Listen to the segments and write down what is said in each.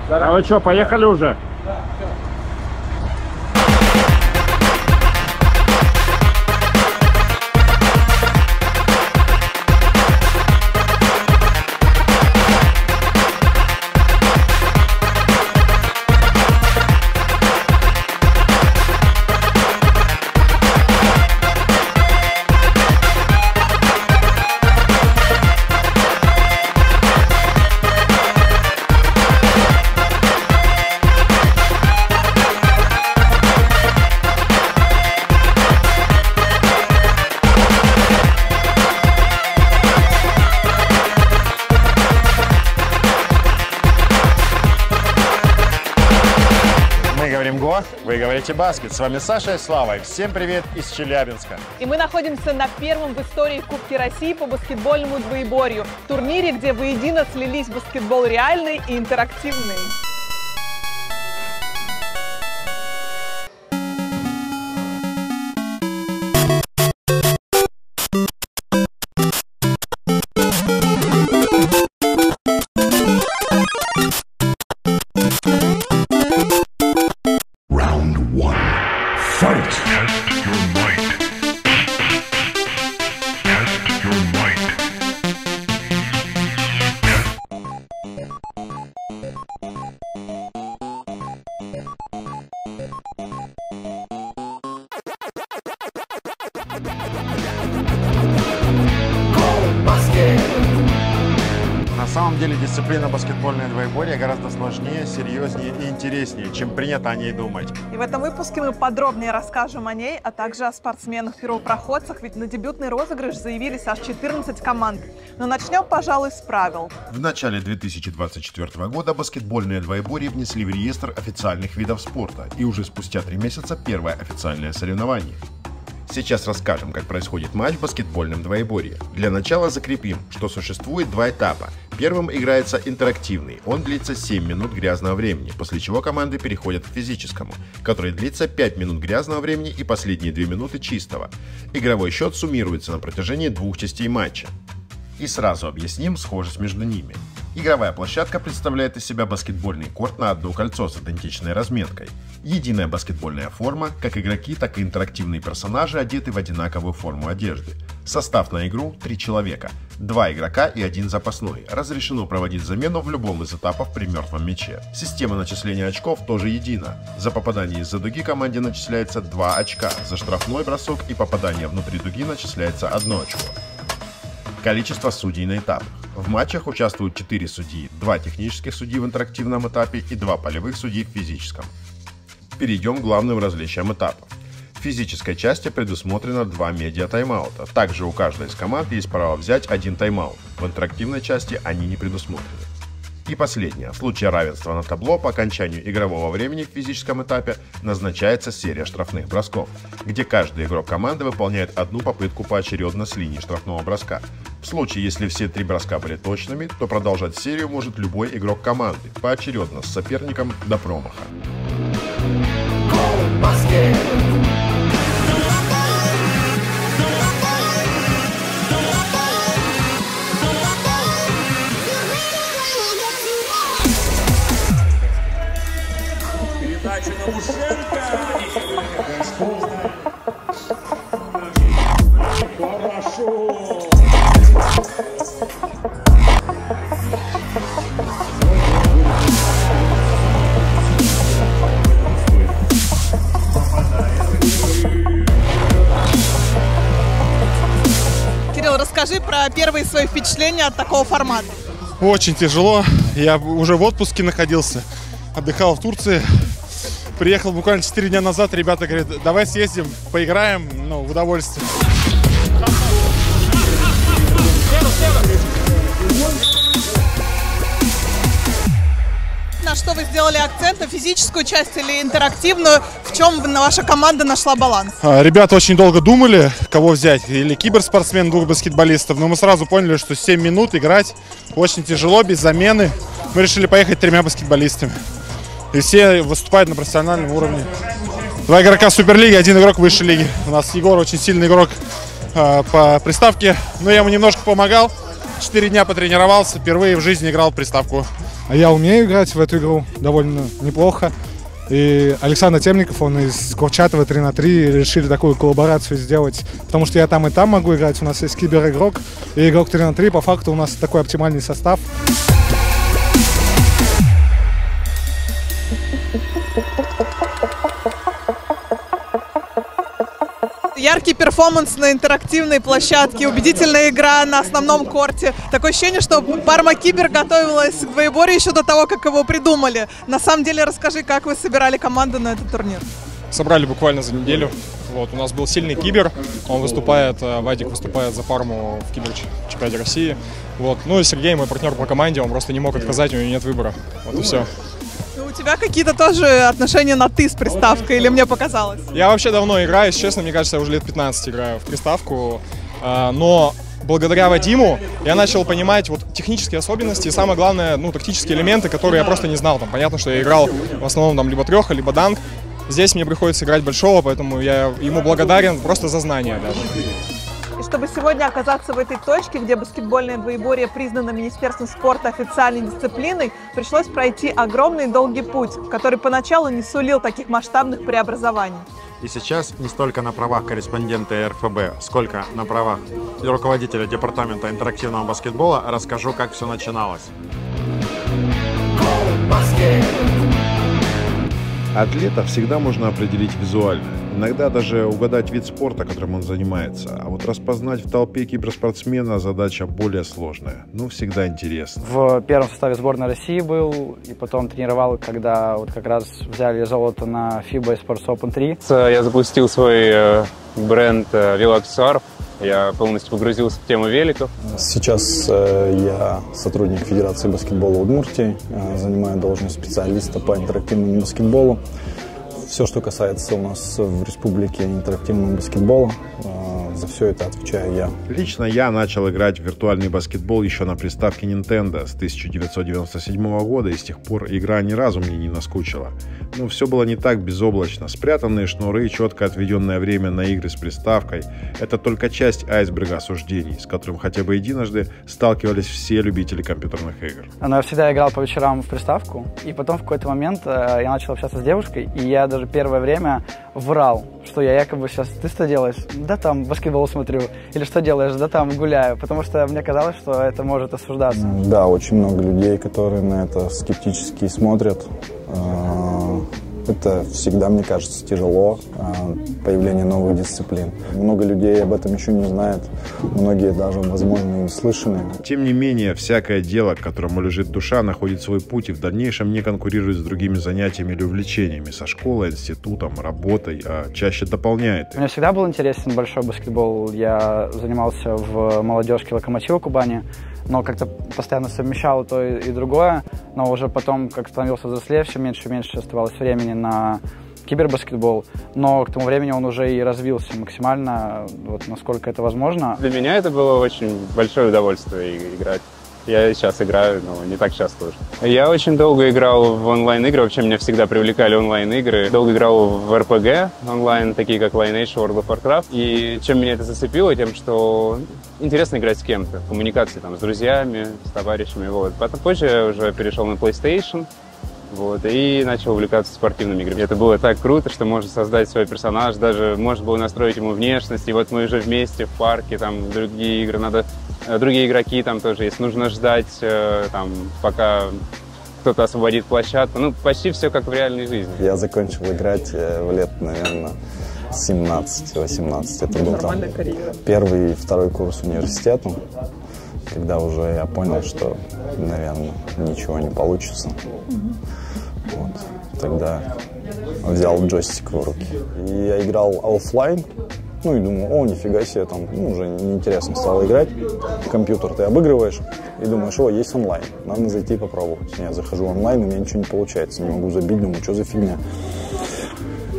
А вы что, поехали уже? Вы говорите баскет. С вами Саша и Слава. Всем привет из Челябинска. И мы находимся на первом в истории Кубке России по баскетбольному двоеборью. Турнире, где воедино слились баскетбол реальный и интерактивный. На самом деле дисциплина баскетбольное двоеборье гораздо сложнее, серьезнее и интереснее, чем принято о ней думать. И в этом выпуске мы подробнее расскажем о ней, а также о спортсменах-первопроходцах, ведь на дебютный розыгрыш заявились аж 14 команд. Но начнем, пожалуй, с правил. В начале 2024 года баскетбольное двоеборье внесли в реестр официальных видов спорта, и уже спустя 3 месяца первое официальное соревнование. Сейчас расскажем, как происходит матч в баскетбольном двоеборье. Для начала закрепим, что существует два этапа. Первым играется интерактивный, он длится 7 минут грязного времени, после чего команды переходят к физическому, который длится 5 минут грязного времени и последние 2 минуты чистого. Игровой счет суммируется на протяжении 2 частей матча. И сразу объясним схожесть между ними. Игровая площадка представляет из себя баскетбольный корт на одно кольцо с идентичной разметкой. Единая баскетбольная форма, как игроки, так и интерактивные персонажи одеты в одинаковую форму одежды. Состав на игру 3 человека, 2 игрока и 1 запасной. Разрешено проводить замену в любом из этапов при мертвом мяче. Система начисления очков тоже едина. За попадание из-за дуги команде начисляется 2 очка, за штрафной бросок и попадание внутри дуги начисляется 1 очко. Количество судей на этапах. В матчах участвуют 4 судьи, 2 технических судьи в интерактивном этапе и 2 полевых судьи в физическом. Перейдем к главным различиям этапов. В физической части предусмотрено 2 медиа-тайм-аута. Также у каждой из команд есть право взять 1 тайм-аут. В интерактивной части они не предусмотрены. И последнее. В случае равенства на табло по окончанию игрового времени в физическом этапе назначается серия штрафных бросков, где каждый игрок команды выполняет одну попытку поочередно с линии штрафного броска. В случае, если все 3 броска были точными, то продолжать серию может любой игрок команды, поочередно с соперником до промаха. Передача на Ушенко. Хорошо. Кирилл, расскажи про первые свои впечатления от такого формата. Очень тяжело. Я уже в отпуске находился, отдыхал в Турции. Приехал буквально 4 дня назад, ребята говорят, давай съездим, поиграем, ну, в удовольствие. На что вы сделали акцент, на физическую часть или интерактивную? В чем ваша команда нашла баланс? Ребята очень долго думали, кого взять, или киберспортсмен, 2 баскетболистов, но мы сразу поняли, что 7 минут играть очень тяжело, без замены. Мы решили поехать 3 баскетболистами. И все выступают на профессиональном уровне. 2 игрока Суперлиги, 1 игрок высшей лиги. У нас Егор очень сильный игрок по приставке, но я ему немножко помогал. 4 дня потренировался, впервые в жизни играл в приставку. Я умею играть в эту игру довольно неплохо. И Александр Темников, он из Курчатова 3 на 3, решили такую коллаборацию сделать. Потому что я там и там могу играть. У нас есть киберигрок и игрок 3 на 3. По факту у нас такой оптимальный состав. Яркий перформанс на интерактивной площадке, убедительная игра на основном корте. Такое ощущение, что Парма Кибер готовилась к двоеборью еще до того, как его придумали. На самом деле, расскажи, как вы собирали команду на этот турнир? Собрали буквально за неделю. Вот, у нас был сильный кибер, он выступает, Вадик выступает за Парму в кибер-чемпионате России. Вот. Ну и Сергей, мой партнер по команде, он просто не мог отказать, у него нет выбора. Вот и все. У тебя какие-то тоже отношения на «ты» с приставкой, или мне показалось? Я вообще давно играю, если честно, мне кажется, я уже лет 15 играю в приставку, но благодаря Вадиму я начал понимать вот технические особенности и, самое главное, ну, тактические элементы, которые я просто не знал. Там, понятно, что я играл в основном там либо трёха, либо данк. Здесь мне приходится играть большого, поэтому я ему благодарен просто за знания даже. И чтобы сегодня оказаться в этой точке, где баскетбольное двоеборье признано Министерством спорта официальной дисциплиной, пришлось пройти огромный долгий путь, который поначалу не сулил таких масштабных преобразований. И сейчас не столько на правах корреспондента РФБ, сколько на правах руководителя департамента интерактивного баскетбола расскажу, как все начиналось. Атлета всегда можно определить визуально. Иногда даже угадать вид спорта, которым он занимается. А вот распознать в толпе киберспортсмена задача более сложная. Но всегда интересно. В первом составе сборной России был, и потом тренировал, когда вот как раз взяли золото на FIBA Sports Open 3. Я запустил свой бренд велоаксессуаров. Я полностью погрузился в тему великов. Сейчас я сотрудник Федерации баскетбола Удмуртии, занимаю должность специалиста по интерактивному баскетболу. Все, что касается у нас в республике интерактивного баскетбола, за все это отвечаю я. Лично я начал играть в виртуальный баскетбол еще на приставке Nintendo с 1997 года, и с тех пор игра ни разу мне не наскучила. Но все было не так безоблачно. Спрятанные шнуры, четко отведенное время на игры с приставкой – это только часть айсберга осуждений, с которым хотя бы единожды сталкивались все любители компьютерных игр. Но я всегда играл по вечерам в приставку, и потом в какой-то момент я начал общаться с девушкой, и я даже первое время врал, что я якобы сейчас, ты что делаешь? Да там баскетбол смотрю. Или что делаешь? Да там гуляю. Потому что мне казалось, что это может осуждаться. Да, очень много людей, которые на это скептически смотрят. Это всегда, мне кажется, тяжело, появление новых дисциплин. Много людей об этом еще не знают, многие даже, возможно, и не слышали. Тем не менее, всякое дело, к которому лежит душа, находит свой путь и в дальнейшем не конкурирует с другими занятиями или увлечениями, со школой, институтом, работой, а чаще дополняет. Мне всегда был интересен большой баскетбол. Я занимался в молодежке «Локомотива» Кубани, но как-то постоянно совмещал то и другое, но уже потом, как становился взрослее, все меньше и меньше оставалось времени на кибербаскетбол, но к тому времени он уже и развился максимально, вот, насколько это возможно. Для меня это было очень большое удовольствие играть. Я сейчас играю, но не так часто уже. Я очень долго играл в онлайн-игры, вообще меня всегда привлекали онлайн-игры. Долго играл в RPG онлайн, такие как Lineage, World of Warcraft. И чем меня это зацепило? Тем, что интересно играть с кем-то. Коммуникации там с друзьями, с товарищами. Вот. Потом позже я уже перешел на PlayStation. Вот, и начал увлекаться спортивными играми. Это было так круто, что можно создать свой персонаж, даже можно было настроить ему внешность. И вот мы уже вместе в парке, там другие игры, надо другие игроки там тоже есть. Нужно ждать, там, пока кто-то освободит площадку. Ну, почти все как в реальной жизни. Я закончил играть в лет, наверное, 17-18. Это был там первый и второй курс университета, когда уже я понял, что, наверное, ничего не получится. Вот. Тогда взял джойстик в руки. И я играл оффлайн. Ну и думаю, о, нифига себе, там, уже неинтересно стало играть. Компьютер ты обыгрываешь и думаешь, о, есть онлайн, надо зайти и попробовать. Я захожу онлайн, и у меня ничего не получается, не могу забить, думаю, что за фигня.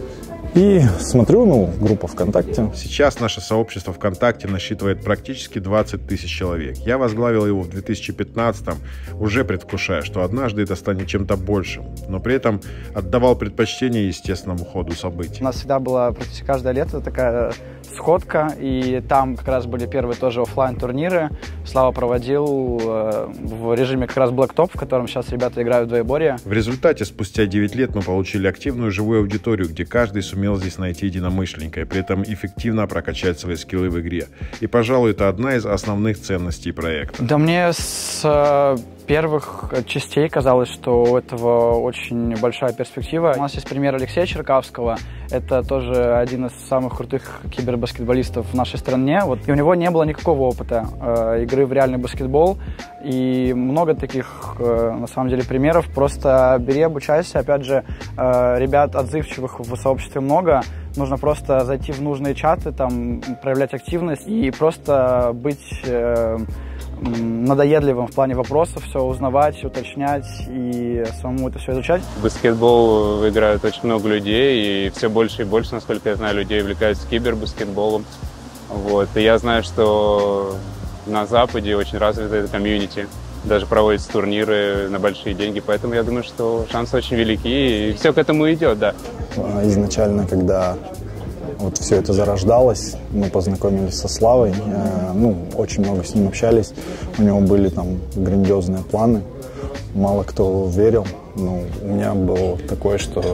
И смотрю, группа ВКонтакте. Сейчас наше сообщество ВКонтакте насчитывает практически 20 тысяч человек. Я возглавил его в 2015-м, уже предвкушая, что однажды это станет чем-то большим, но при этом отдавал предпочтение естественному ходу событий. У нас всегда была практически каждое лето такая сходка, и там как раз были первые тоже офлайн турниры. Слава проводил в режиме как раз Blacktop, в котором сейчас ребята играют в двоеборье. В результате, спустя 9 лет мы получили активную живую аудиторию, где каждый сумел здесь найти единомышленника и при этом эффективно прокачать свои скиллы в игре. И, пожалуй, это одна из основных ценностей проекта. Да мне с первых частей казалось, что у этого очень большая перспектива. У нас есть пример Алексея Черкавского. Это тоже один из самых крутых кибербаскетболистов в нашей стране. И у него не было никакого опыта игры в реальный баскетбол. И много таких, на самом деле, примеров. Просто бери, обучайся. Опять же, ребят отзывчивых в сообществе много. Нужно просто зайти в нужные чаты, там, проявлять активность и просто быть надоедливым в плане вопросов, все узнавать, уточнять и самому это все изучать. В баскетбол играют очень много людей, и все больше и больше, насколько я знаю, людей увлекаются кибербаскетболом. И я знаю, что на Западе очень развита эта комьюнити. Даже проводятся турниры на большие деньги, поэтому я думаю, что шансы очень велики, и все к этому идет, да. Изначально, когда все это зарождалось, мы познакомились со Славой, очень много с ним общались, у него были там грандиозные планы, мало кто верил, но у меня было такое, что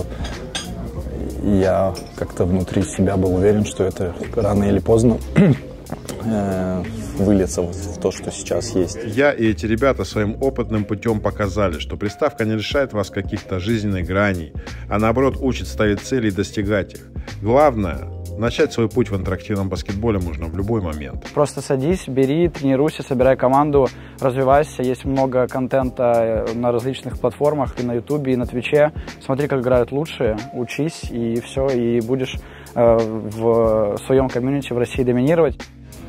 я как-то внутри себя был уверен, что это рано или поздно выльется в то, что сейчас есть. Я и эти ребята своим опытным путем показали, что приставка не лишает вас каких-то жизненных граней, а наоборот учит ставить цели и достигать их. Главное, начать свой путь в интерактивном баскетболе можно в любой момент. Просто садись, бери, тренируйся, собирай команду, развивайся. Есть много контента на различных платформах, и на Ютубе, и на Твиче. Смотри, как играют лучшие, учись, и все, и будешь в своем комьюнити в России доминировать.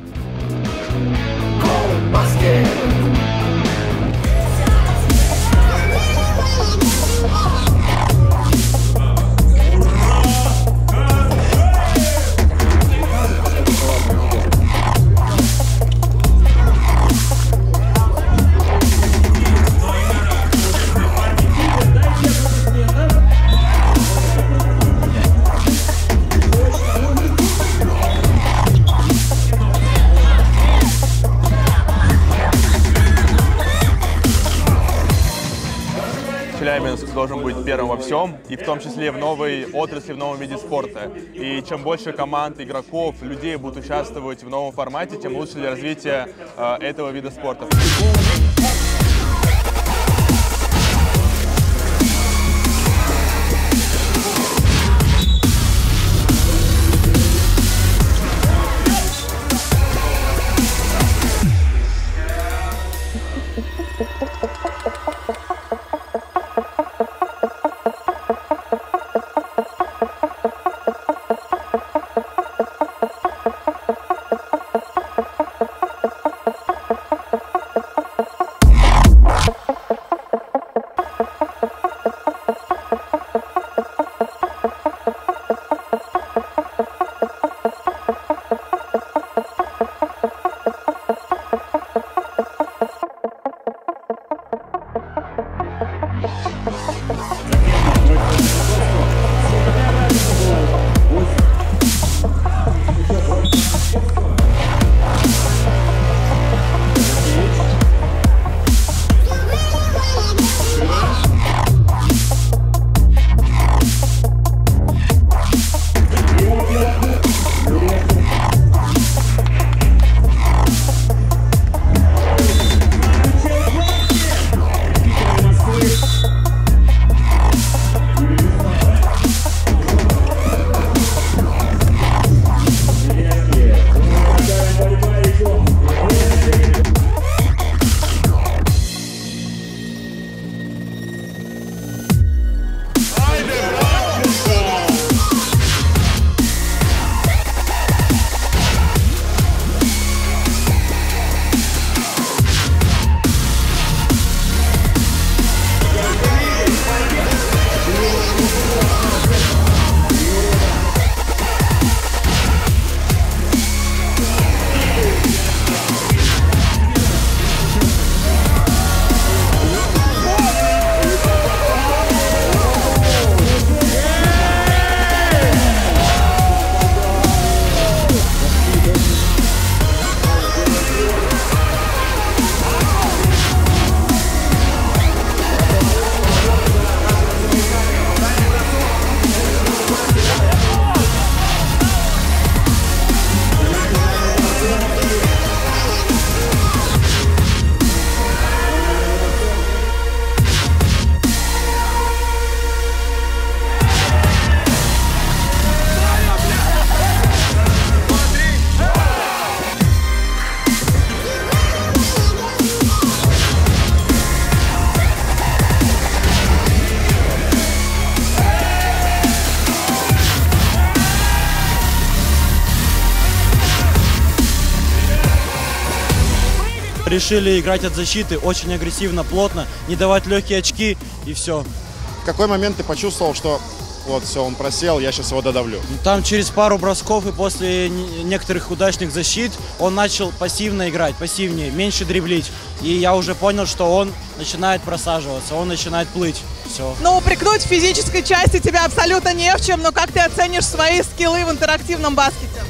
Челябинск должен быть первым во всем, и в том числе в новой отрасли, в новом виде спорта. И чем больше команд, игроков, людей будут участвовать в новом формате, тем лучше для развития этого вида спорта. решили играть от защиты, очень агрессивно, плотно, не давать легкие очки и все. В какой момент ты почувствовал, что вот все, он просел, я сейчас его додавлю? Там через пару бросков и после некоторых удачных защит он начал пассивно играть, пассивнее, меньше дриблить. И я уже понял, что он начинает просаживаться, он начинает плыть. Все. Ну, упрекнуть в физической части тебя абсолютно не в чем, но как ты оценишь свои скиллы в интерактивном баскете?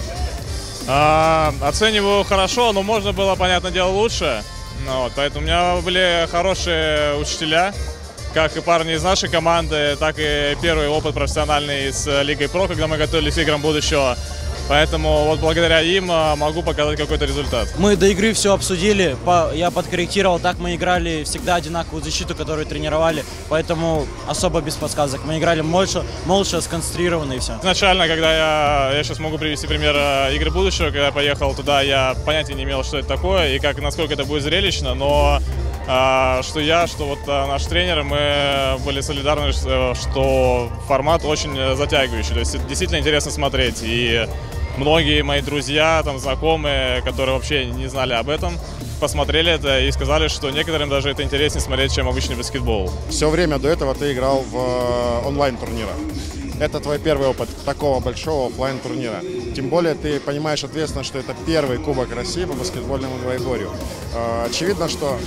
Оцениваю хорошо, но можно было, понятное дело, лучше. Вот, поэтому у меня были хорошие учителя. Как и парни из нашей команды, так и первый опыт профессиональный с Лигой Про, когда мы готовились к играм будущего. Поэтому вот благодаря им могу показать какой-то результат. Мы до игры все обсудили, я подкорректировал, так мы играли всегда одинаковую защиту, которую тренировали, поэтому особо без подсказок. Мы играли молча, сконцентрированно и все. Изначально, когда я сейчас могу привести пример игры будущего, когда я поехал туда, я понятия не имел, что это такое и насколько это будет зрелищно, но что вот наш тренер, мы были солидарны, что формат очень затягивающий, то есть это действительно интересно смотреть. И многие мои друзья, знакомые, которые вообще не знали об этом, посмотрели это и сказали, что некоторым даже это интереснее смотреть, чем обычный баскетбол. Все время до этого ты играл в онлайн-турнирах. Это твой первый опыт такого большого офлайн-турнира. Тем более ты понимаешь ответственно, что это первый Кубок России по баскетбольному двоеборью. Очевидно, что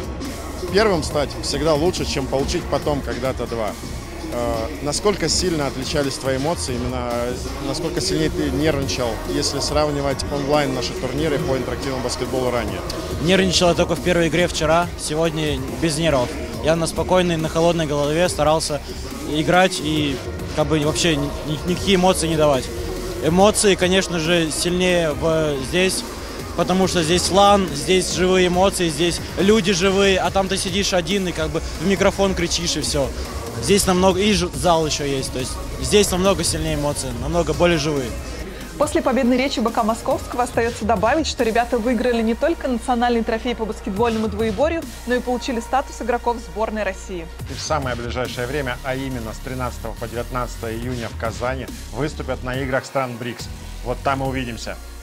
первым стать всегда лучше, чем получить потом когда-то два. Насколько сильно отличались твои эмоции, именно насколько сильнее ты нервничал, если сравнивать онлайн наши турниры по интерактивному баскетболу ранее? Нервничал я только в первой игре вчера, сегодня без нервов. Я на спокойной, на холодной голове старался играть и вообще никакие эмоции не давать. Эмоции, конечно же, сильнее здесь, потому что здесь лан, здесь живые эмоции, здесь люди живые, а там ты сидишь один и в микрофон кричишь и все. Здесь намного, и зал еще есть, то есть здесь намного сильнее эмоции, намного более живые. После победной речи БК Московского остается добавить, что ребята выиграли не только национальный трофей по баскетбольному двоеборью, но и получили статус игроков сборной России. И в самое ближайшее время, а именно с 13 по 19 июня в Казани, выступят на играх стран БРИКС. Вот там и увидимся.